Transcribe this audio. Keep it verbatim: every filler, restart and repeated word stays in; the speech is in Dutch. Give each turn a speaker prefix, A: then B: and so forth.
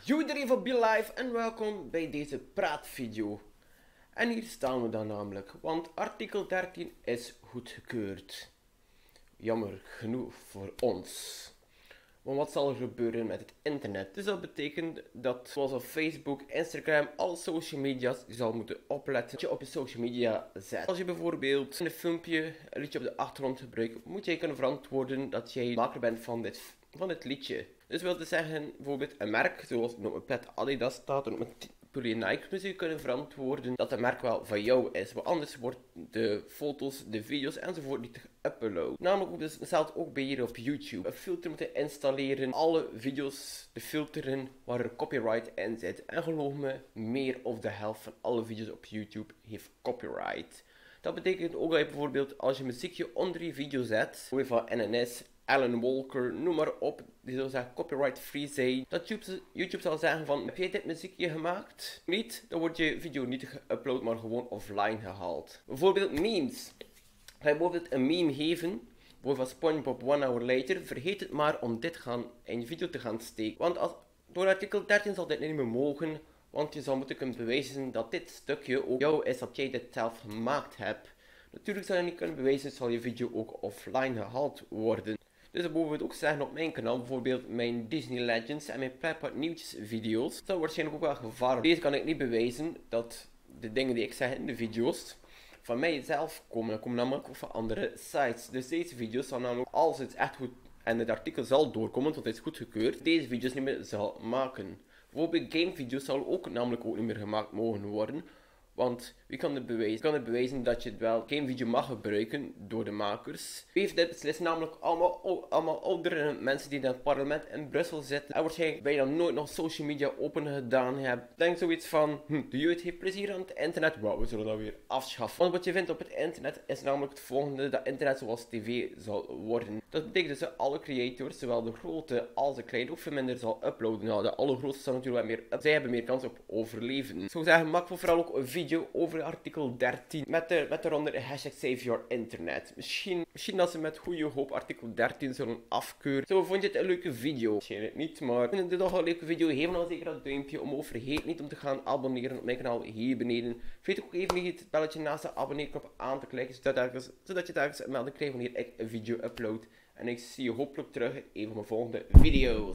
A: Yo iedereen van BeLive en welkom bij deze praatvideo. En hier staan we dan namelijk, want artikel dertien is goedgekeurd. Jammer genoeg voor ons. Want wat zal er gebeuren met het internet? Dus dat betekent dat, zoals op Facebook, Instagram, alle social media's, je zal moeten opletten wat je op je social media zet. Als je bijvoorbeeld een filmpje, een liedje op de achtergrond gebruikt, moet je kunnen verantwoorden dat jij maker bent van dit, van dit liedje. Dus wil te zeggen, bijvoorbeeld een merk, zoals op een pet Adidas staat, en op een pulli Nike, moet je kunnen verantwoorden dat het merk wel van jou is. Want anders wordt de foto's, de video's enzovoort niet geüpload. Namelijk dus hetzelfde ook bij hier op YouTube. Een filter moeten installeren, alle video's te filteren waar er copyright in zit. En geloof me, meer of de helft van alle video's op YouTube heeft copyright. Dat betekent ook dat je bijvoorbeeld als je muziekje onder je video zet, bijvoorbeeld van N N S, Alan Walker, noem maar op, die zou zeggen copyright free zijn, dat YouTube, YouTube zal zeggen van, heb jij dit muziekje gemaakt? Niet, dan wordt je video niet geüpload, maar gewoon offline gehaald. Bijvoorbeeld memes. Ga je bijvoorbeeld een meme geven, bijvoorbeeld van SpongeBob one hour later, vergeet het maar om dit gaan in je video te gaan steken. Want als, door artikel dertien zal dit niet meer mogen, want je zal moeten kunnen bewijzen dat dit stukje ook jou is, dat jij dit zelf gemaakt hebt. Natuurlijk zal je niet kunnen bewijzen, zal je video ook offline gehaald worden. Dus dat bijvoorbeeld ook zeggen op mijn kanaal, bijvoorbeeld mijn Disney Legends en mijn Pretpark nieuwtjes video's. Dat zou waarschijnlijk ook wel gevaarlijk. Deze kan ik niet bewijzen dat de dingen die ik zeg in de video's van mijzelf komen. Dat komen namelijk ook van andere sites. Dus deze video's zal namelijk, als het echt goed en het artikel zal doorkomen, want het is goedgekeurd, deze video's niet meer zal maken. Bijvoorbeeld gamevideo's zal ook namelijk ook niet meer gemaakt mogen worden. Want wie kan het bewijzen? Kan het bewijzen dat je het wel geen video mag gebruiken door de makers? Wie heeft dit beslist? Namelijk allemaal, allemaal oudere mensen die in het parlement in Brussel zitten. En waarschijnlijk bijna nooit nog social media open gedaan hebben. Denk zoiets van, hm, de jeugd heeft plezier aan het internet. Wauw, we zullen dat weer afschaffen. Want wat je vindt op het internet is namelijk het volgende. Dat internet zoals tv zal worden. Dat betekent dus dat alle creators, zowel de grote als de kleine, ook veel minder zal uploaden. Nou, de allergrootste zal natuurlijk wel meer, zij hebben meer kans op overleven. Ik zou zeggen, maak vooral ook een video over artikel dertien. Met, de, met daaronder hashtag save your internet. Misschien, misschien dat ze met goede hoop artikel dertien zullen afkeuren. Zo, vond je het een leuke video? Waarschijnlijk niet, maar vind je dit toch een leuke video? Geef dan zeker dat duimpje omhoog. Vergeet niet om te gaan abonneren op mijn kanaal hier beneden. Vergeet ook even niet het belletje naast de abonneerknop aan te klikken. Zodat, ergens, zodat je telkens een melding krijgt wanneer ik een video upload. En ik zie je hopelijk terug in een van mijn volgende video's.